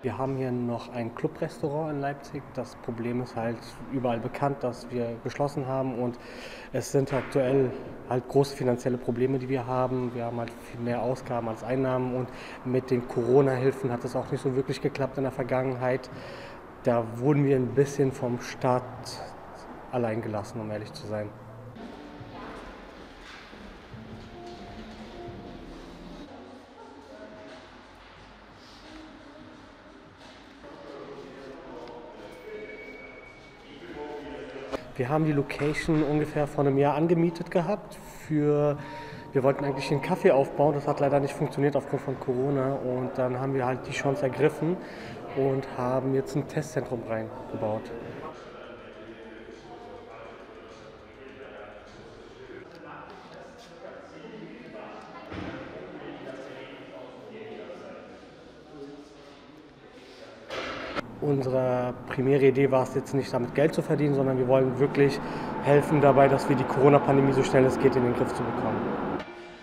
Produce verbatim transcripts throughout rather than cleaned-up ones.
Wir haben hier noch ein Clubrestaurant in Leipzig. Das Problem ist halt überall bekannt, dass wir geschlossen haben und es sind aktuell halt große finanzielle Probleme, die wir haben. Wir haben halt viel mehr Ausgaben als Einnahmen und mit den Corona-Hilfen hat es auch nicht so wirklich geklappt in der Vergangenheit. Da wurden wir ein bisschen vom Staat allein gelassen, um ehrlich zu sein. Wir haben die Location ungefähr vor einem Jahr angemietet gehabt. Für, wir wollten eigentlich einen Kaffee aufbauen, das hat leider nicht funktioniert aufgrund von Corona. Und dann haben wir halt die Chance ergriffen und haben jetzt ein Testzentrum reingebaut. Unsere primäre Idee war es jetzt nicht, damit Geld zu verdienen, sondern wir wollen wirklich helfen dabei, dass wir die Corona-Pandemie so schnell es geht in den Griff zu bekommen.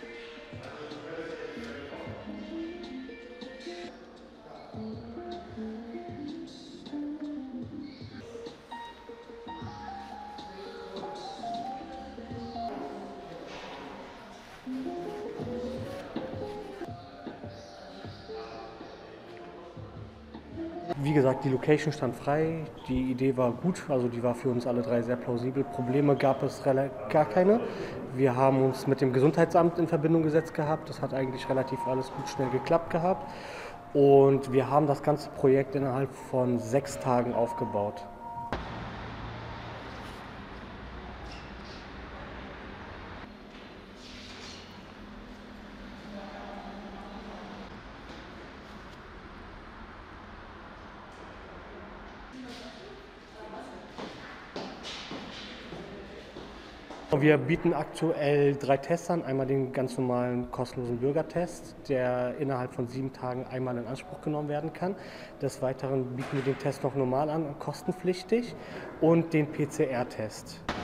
Wie gesagt, die Location stand frei, die Idee war gut, also die war für uns alle drei sehr plausibel. Probleme gab es rela- gar keine. Wir haben uns mit dem Gesundheitsamt in Verbindung gesetzt gehabt, das hat eigentlich relativ alles gut schnell geklappt gehabt und wir haben das ganze Projekt innerhalb von sechs Tagen aufgebaut. Wir bieten aktuell drei Tests an. Einmal den ganz normalen kostenlosen Bürgertest, der innerhalb von sieben Tagen einmal in Anspruch genommen werden kann. Des Weiteren bieten wir den Test noch normal an, kostenpflichtig, und den P C R-Test.